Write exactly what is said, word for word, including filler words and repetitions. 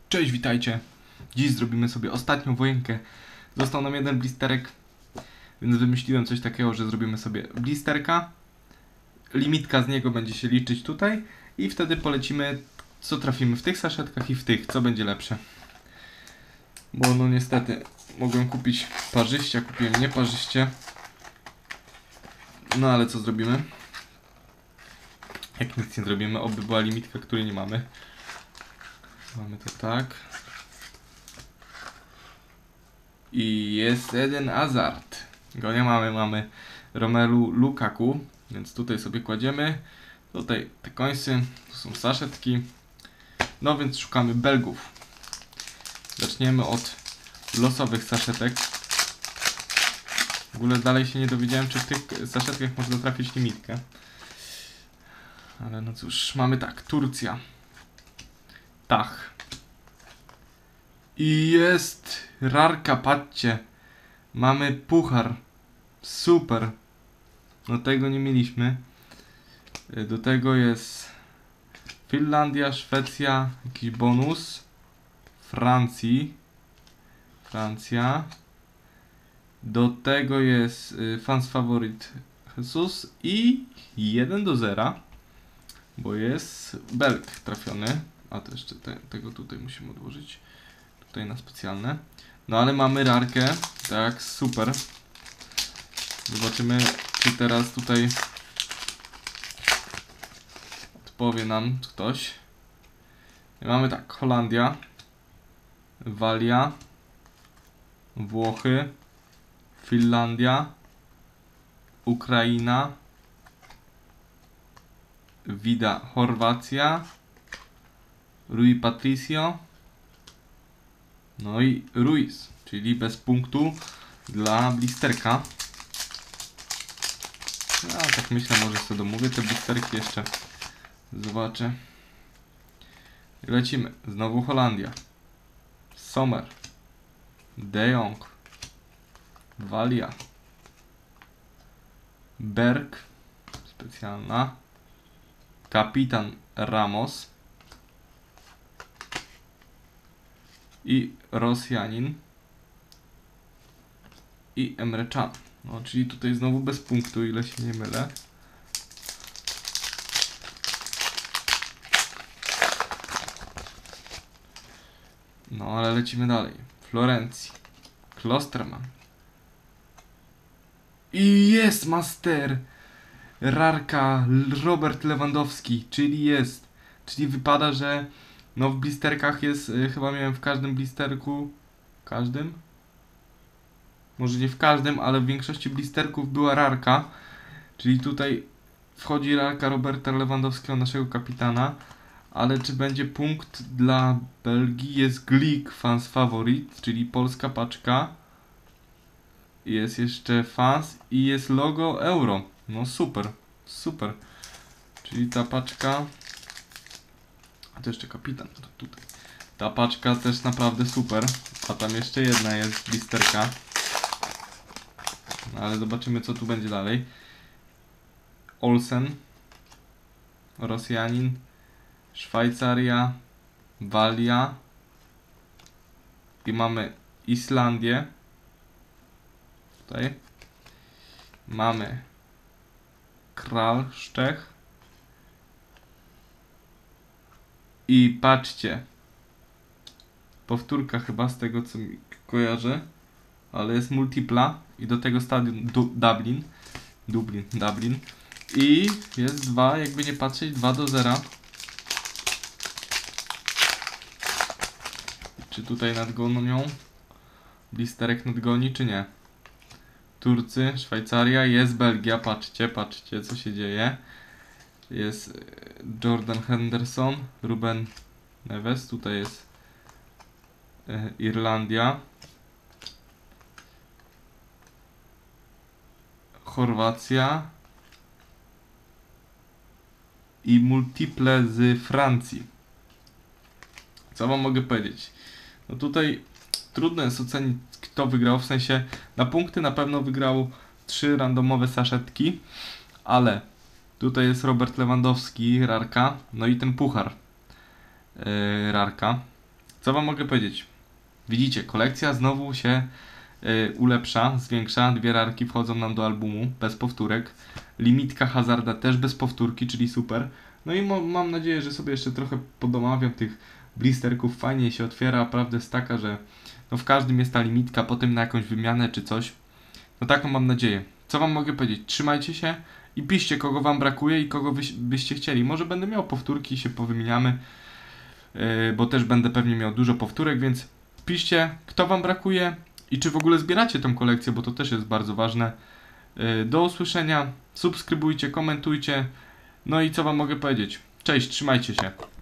Cześć, witajcie. Dziś zrobimy sobie ostatnią wojenkę. Został nam jeden blisterek, więc wymyśliłem coś takiego, że zrobimy sobie blisterka. Limitka z niego będzie się liczyć tutaj i wtedy polecimy, co trafimy w tych saszetkach i w tych, co będzie lepsze. Bo no niestety mogłem kupić parzyście, a kupiłem nieparzyście. No ale co zrobimy? Jak nic nie zrobimy, oby była limitka, której nie mamy. Mamy to tak. I jest jeden Hazard. Go nie mamy, mamy Romelu Lukaku. Więc tutaj sobie kładziemy. Tutaj te końsy, tu są saszetki. No więc szukamy Belgów. Zaczniemy od losowych saszetek. W ogóle dalej się nie dowiedziałem, czy w tych saszetkach można trafić limitkę. Ale no cóż, mamy tak, Turcja. Tach. I jest rarka, patrzcie. Mamy puchar. Super. No tego nie mieliśmy. Do tego jest Finlandia, Szwecja, jakiś bonus. Francji. Francja. Do tego jest fans faworyt Jesus i jeden do zera. Bo jest Belg trafiony. A to jeszcze te, tego tutaj musimy odłożyć. Tutaj na specjalne. No ale mamy rarkę. Tak, super. Zobaczymy, czy teraz tutaj odpowie nam ktoś. Mamy tak, Holandia, Walia, Włochy, Finlandia, Ukraina, Vida, Chorwacja, Rui Patricio, no i Ruiz, czyli bez punktu dla blisterka. No tak myślę, może sobie domówię te blisterki jeszcze. Zobaczę. I lecimy. Znowu Holandia. Sommer. De Jong. Walia. Berg. Specjalna. Kapitan Ramos. I Rosjanin. I Emre Can. No, czyli tutaj znowu bez punktu, ile się nie mylę. No, ale lecimy dalej. Florencji. Klosterman. I jest master! Rarka Robert Lewandowski, czyli jest. Czyli wypada, że no w blisterkach jest, y, chyba miałem w każdym blisterku, każdym? Może nie w każdym, ale w większości blisterków była rarka. Czyli tutaj wchodzi rarka Roberta Lewandowskiego, naszego kapitana. Ale czy będzie punkt dla Belgii? Jest Glik, fans faworit, czyli polska paczka. Jest jeszcze fans i jest logo euro. No super, super. Czyli ta paczka... A to jeszcze kapitan tutaj. Ta paczka też naprawdę super. A tam jeszcze jedna jest blisterka. No ale zobaczymy, co tu będzie dalej. Olsen. Rosjanin. Szwajcaria. Walia. I mamy Islandię. Tutaj. Mamy Kralszczech. I patrzcie. Powtórka chyba z tego, co mi kojarzę. Ale jest multipla. I do tego stadion du Dublin. Dublin, Dublin. I jest dwa, jakby nie patrzeć, dwa do zera. Czy tutaj nadgonią? Blisterek nadgoni, czy nie? Turcy, Szwajcaria, jest Belgia, patrzcie, patrzcie, co się dzieje. Jest Jordan Henderson, Ruben Neves, tutaj jest e, Irlandia. Chorwacja. I multiple z Francji. Co wam mogę powiedzieć? No tutaj trudno jest ocenić, kto wygrał, w sensie na punkty na pewno wygrał trzy randomowe saszetki, ale tutaj jest Robert Lewandowski, rarka, no i ten puchar, yy, rarka. Co wam mogę powiedzieć? Widzicie, kolekcja znowu się y, ulepsza, zwiększa. Dwie rarki wchodzą nam do albumu, bez powtórek. Limitka Hazarda też bez powtórki, czyli super. No i mo- mam nadzieję, że sobie jeszcze trochę podomawiam tych blisterków. Fajnie się otwiera, prawda jest taka, że no w każdym jest ta limitka, potem na jakąś wymianę czy coś. No taką mam nadzieję. Co wam mogę powiedzieć? Trzymajcie się i piszcie, kogo wam brakuje i kogo wy, byście chcieli. Może będę miał powtórki, się powymieniamy, yy, bo też będę pewnie miał dużo powtórek, więc piszcie, kto wam brakuje i czy w ogóle zbieracie tą kolekcję, bo to też jest bardzo ważne. Yy, do usłyszenia, subskrybujcie, komentujcie. No i co wam mogę powiedzieć? Cześć, trzymajcie się.